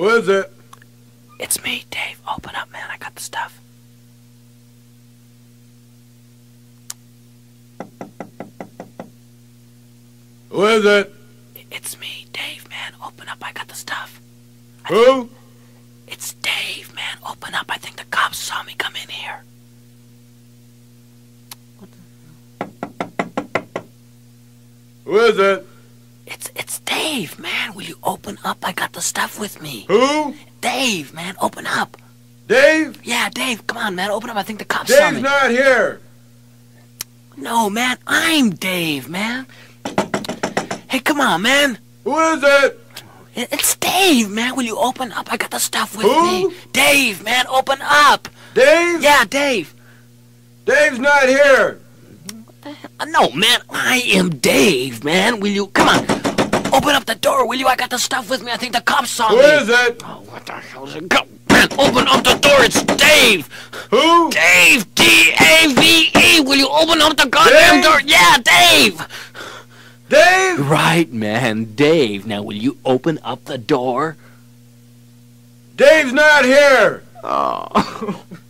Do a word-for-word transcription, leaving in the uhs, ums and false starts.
Who is it? It's me, Dave. Open up, man. I got the stuff. Who is it? It's me, Dave, man. Open up. I got the stuff. Who? It's Dave, man. Open up. I think the cops saw me come in here. Who is it? It's it's Dave, man. Will you open up? I got the stuff with me. Who? Dave, man. Open up. Dave? Yeah, Dave. Come on, man. Open up. I think the cops saw Dave's me. not here. No, man. I'm Dave, man. Hey, come on, man. Who is it? It- It's Dave, man. Will you open up? I got the stuff with Who? me. Dave, man. Open up. Dave? Yeah, Dave. Dave's not here. Uh, No, man, I am Dave, man. Will you, come on, open up the door, will you? I got the stuff with me. I think the cops saw Who me. is it? Oh, what the hell is it? Go, man, open up the door. It's Dave. Who? Dave, D A V E. Will you open up the goddamn Dave? door? Yeah, Dave. Dave? Right, man, Dave. Now, will you open up the door? Dave's not here. Oh.